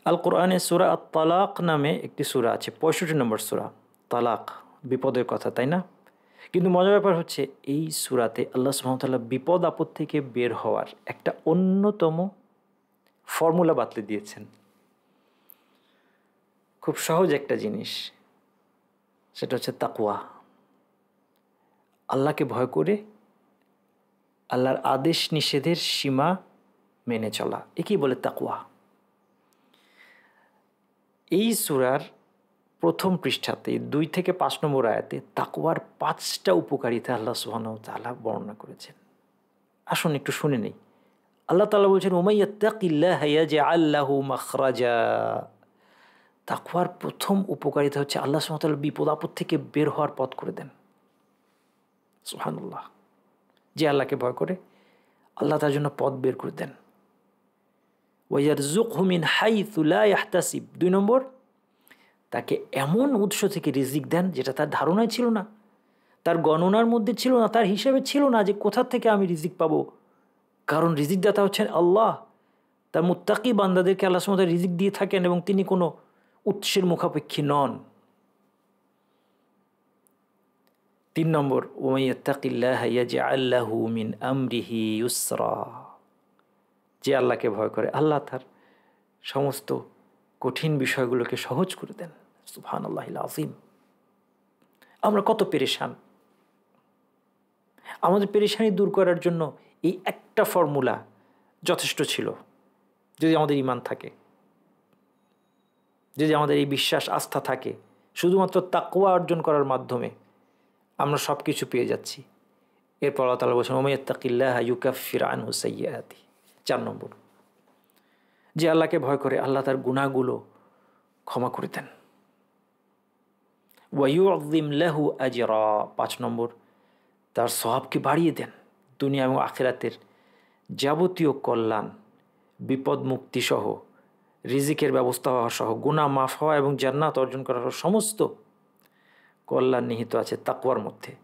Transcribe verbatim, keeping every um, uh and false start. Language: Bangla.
আল কোরআনে সূরা আত তালাক নামে একটি সূরা আছে, পঁয়ষট্টি নম্বর সূরা। তালাক, বিপদের কথা, তাই না? কিন্তু মজার ব্যাপার হচ্ছে এই সূরাতে আল্লাহ সুবহানাহু ওয়া তাআলা বিপদ আপদ থেকে বের হওয়ার একটা অন্যতম ফর্মুলা বাতলে দিয়েছেন। খুব সহজ একটা জিনিস, সেটা হচ্ছে তাকওয়া। আল্লাহকে ভয় করে আল্লাহর আদেশ নিষেধের সীমা মেনে চলা, একেই বলে তাকওয়া। এই সূরার প্রথম পৃষ্ঠাতে দুই থেকে পাঁচ নম্বর আয়াতে তাকওয়ার পাঁচটা উপকারিতা আল্লাহ সুবহানাহু ওয়া তাআলা বর্ণনা করেছেন। আসুন একটু শুনে নেই। আল্লাহ তাআলা বলছেন, ওয়া মাইয়াত্তাকিল্লাহা ইয়াজআল লাহু মাখরাজা। তাকওয়ার প্রথম উপকারিতা হচ্ছে আল্লাহ সুবহানাহু ওয়া তাআলা বিপদ আপদ থেকে বের হওয়ার পথ করে দেন। সুবহানাল্লাহ। যে আল্লাহকে ভয় করে আল্লাহ তার জন্য পথ বের করে দেন। ওয়া ইয়ারযুকহু মিন হাইথু লা ইয়াহতাসিব। দুই নম্বর, তাকে এমন উৎস থেকে রিজিক দেন যেটা তার ধারণায় ছিল না, তার গণনার মধ্যে ছিল না, তার হিসেবে ছিল না যে কোথা থেকে আমি রিজিক পাবো। কারণ রিজিক দাতা হচ্ছেন আল্লাহ। তার মুত্তাকি বান্দাদেরকে আল্লাহ সুবহানাহু ওয়া তাআলা রিজিক দিয়ে থাকেন এবং তিনি কোনো উৎসের মুখাপেক্ষী নন। তিন নম্বর, ওয়া মাইয়াত্তাকিল্লাহা ইয়াজআল লাহু মিন আমরিহি ইউসরা। যে আল্লাহকে ভয় করে আল্লাহ তার সমস্ত কঠিন বিষয়গুলোকে সহজ করে দেন। সুবহানাল্লাহিল আযীম। আমরা কত পেরেশান, আমাদের পেরেশানি দূর করার জন্য এই একটা ফর্মুলা যথেষ্ট ছিল। যদি আমাদের ঈমান থাকে, যদি আমাদের এই বিশ্বাস আস্থা থাকে, শুধুমাত্র তাকওয়া অর্জন করার মাধ্যমে আমরা সব কিছু পেয়ে যাচ্ছি। এরপর আল্লাহ তাআলা বলেছেন, ওয়া মাইয়াত্তাকিল্লাহা ইউকাফির আনহু সাইয়্যাতি। চার নম্বর, যে আল্লাহকে ভয় করে আল্লাহ তার গুনাহগুলো ক্ষমা করে দেন। ওয়া ইউযিম লাহু আজরা। পাঁচ নম্বর, তার সওয়াবকে বাড়িয়ে দেন। দুনিয়া এবং আখিরাতের যাবতীয় কল্যাণ, বিপদ মুক্তি সহ, রিজিকের ব্যবস্থা হওয়া সহ, গুনাহ মাফ হওয়া এবং জান্নাত অর্জন করার সমস্ত কল্যাণ নিহিত আছে তাকওয়ার মধ্যে।